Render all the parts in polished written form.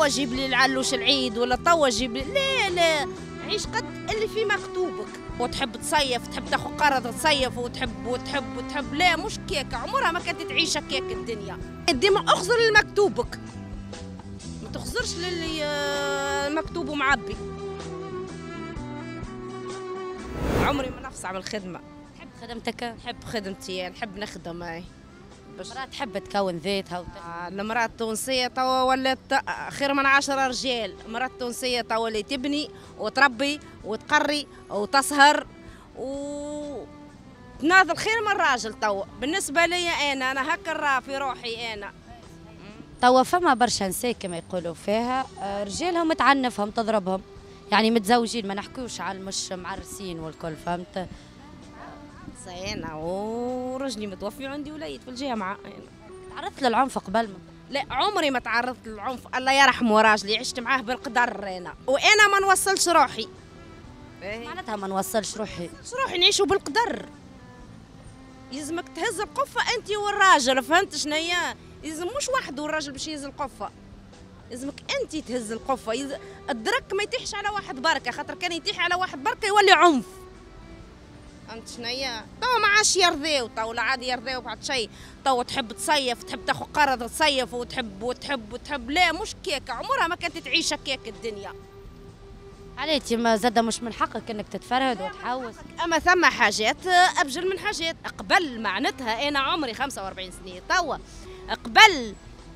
جيب لي العلوش العيد ولا توا جيب لي، لا لا، عيش قد اللي في مكتوبك. وتحب تصيف، تحب تاخذ قرض تصيف وتحب، لا مش كيك، عمرها ما كانت تعيش كيك الدنيا. ديما اخزر لمكتوبك، ما تخزرش للي مكتوب ومعبي. عمري ما نفصع من الخدمة. تحب خدمتك؟ نحب خدمتي، نحب نخدم. هاي المرأة تحب تكون ذاتها المرأة التونسية توا ولات خير من 10 رجال. المرأة التونسية توا اللي تبني وتربي وتقري وتسهر وتناضل خير من الراجل. توا بالنسبة لي أنا هكا نرى في روحي أنا. توا فما برشا نساء كما يقولوا فيها رجالهم تعنفهم تضربهم، يعني متزوجين، ما نحكيوش على مش معرسين والكل، فهمت؟ أنا ورجلي متوفي وعندي وليد في الجامعة. تعرضت للعنف قبل ما؟ لا عمري ما تعرضت للعنف، الله يرحمه راجلي، عشت معاه بالقدر أنا، وأنا ما نوصلش روحي. معناتها ما نوصلش روحي نعيشوا بالقدر. يلزمك تهز القفة أنت والراجل، فهمت شنيا؟ يلزم مش واحد والراجل باش يهز القفة، يلزمك أنت تهز القفة. الدرك ما يتيحش على واحد بركة، خاطر كان يتيح على واحد بركة يولي عنف. فهمت شنيا؟ توا ما عادش يرضيو، توا لا عاد يرضيو بعد شيء. توا تحب تصيف، تحب تاخذ قرض تصيف وتحب، لا مش كيك، عمرها ما كانت تعيش كيك الدنيا. عليتي ما زاد مش من حقك انك تتفرهد وتحوس. اما ثم حاجات ابجل من حاجات. قبل معناتها انا عمري 45 سنه، توا قبل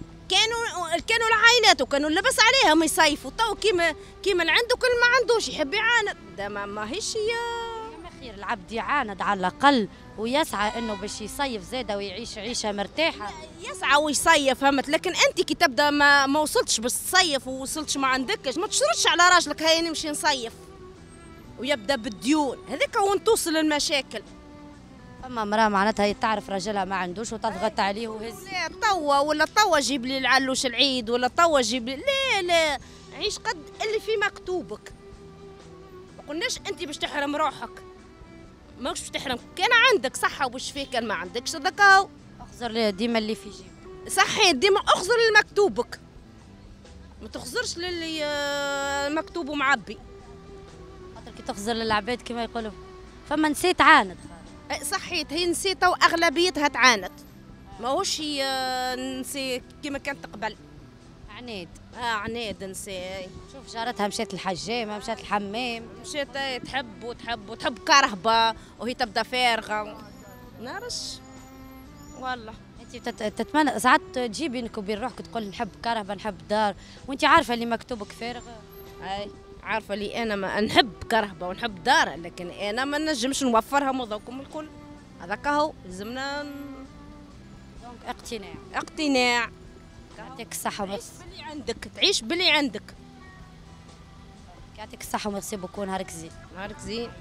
كانوا العائلات وكانوا اللبس عليهم يصيفوا. توا كيما اللي عنده كل ما عندوش يحب يعاند، ده ما هيش خير العبد يعاند على الاقل ويسعى انه باش يصيف زاده ويعيش عيشه مرتاحه. يسعى ويصيف، فهمت؟ لكن انت كي تبدا ما وصلتش باش تصيف ووصلتش ما عندكش، ما تشردش على راجلك هاي نمشي نصيف ويبدا بالديون، هذيك وين توصل المشاكل. فما مراه معناتها تعرف راجلها ما عندوش وتضغط عليه وهز. لا توا جيب لي العلوش العيد ولا توا جيب لي، لا عيش قد اللي في مكتوبك. ما قلناش انت باش تحرم روحك، ماكش باش تحرم. كان عندك صحة وبالشفاء، كان ما عندكش هذاك هو. اخزر ديما اللي في جيبك. صحيح، ديما اخزر لمكتوبك، ما تخزرش للي مكتوب ومعبي. خاطر كي تخزر للعباد كما يقولوا فما نساء تعاند. صحيت، هي نسيتها واغلبيتها تعاند، ماهوش هي نسي كما كانت قبل. عناد. عناد نساء. شوف جارتها مشات الحجامه، مشات الحمام، مشات تحب كرهبه وهي تبدا فارغه. نعرفش والله. انت تتمنى ساعات تجي بينك وبين روحك تقول نحب كرهبه نحب دار وانت عارفه اللي مكتوبك فارغ. اي عارفه لي انا ما نحب كرهبه ونحب دار، لكن انا ما نجمش نوفرها موضوعكم الكل. هذاك هو لازمنا دونك اقتناع. يعطيك الصحة تعيش باللي عندك، تعيش باللي عندك. يعطيك الصحة وميرسي بوكو، نهارك زين. نهارك زين.